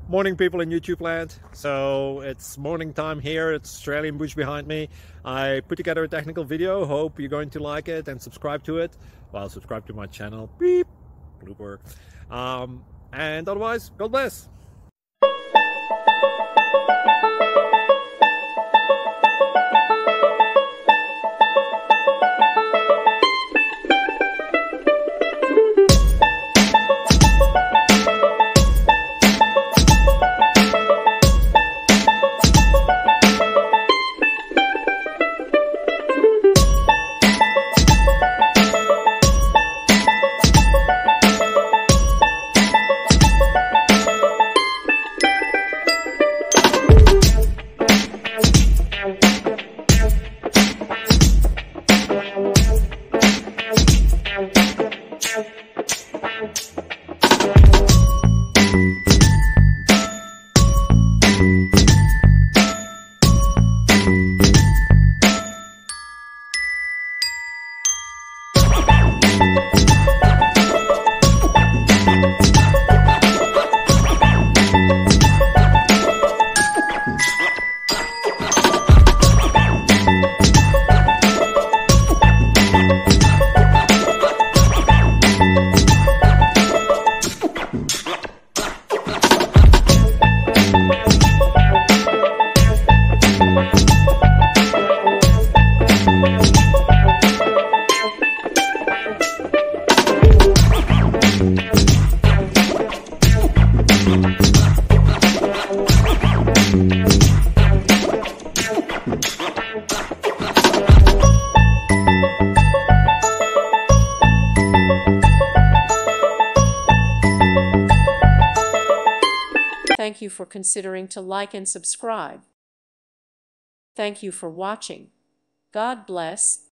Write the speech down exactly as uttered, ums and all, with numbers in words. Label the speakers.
Speaker 1: Morning, people in YouTube land. So it's morning time here. It's Australian bush behind me. I put together a technical video. Hope you're going to like it and subscribe to it. Well, subscribe to my channel. Beep. Blooper. Um, and otherwise, God bless.
Speaker 2: Thank you for considering to like and subscribe. Thank you for watching. God bless.